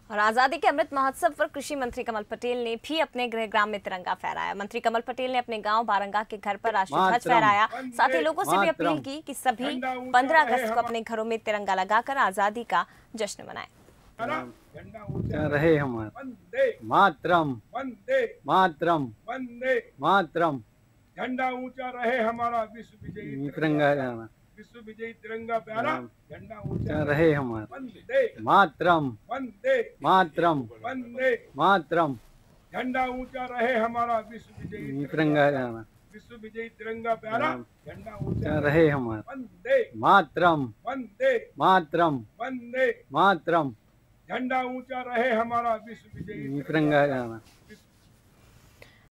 और आजादी के अमृत महोत्सव पर कृषि मंत्री कमल पटेल ने भी अपने गृह ग्राम में तिरंगा फहराया। मंत्री कमल पटेल ने अपने गांव बारंगा के घर पर राष्ट्रीय ध्वज फहराया। साथ ही लोगों से भी अपील की कि सभी 15 अगस्त को अपने घरों में तिरंगा लगाकर आजादी का जश्न मनाएं। रहे हमारा मातरम मातरम मातरम, झंडा ऊंचा रहे हमारा विश्व विजयी तिरंगा, विश्व विजयी तिरंगा प्यारा, झंडा ऊंचा रहे हमारा मातरम मातरम मातरम, झंडा ऊंचा रहे हमारा विश्व विजयी तिरंगा, विश्व विजयी तिरंगा प्यारा, झंडा ऊंचा रहे हमारा मातरम मातरम मातरम, झंडा ऊंचा रहे हमारा विश्व विजयी तिरंगा,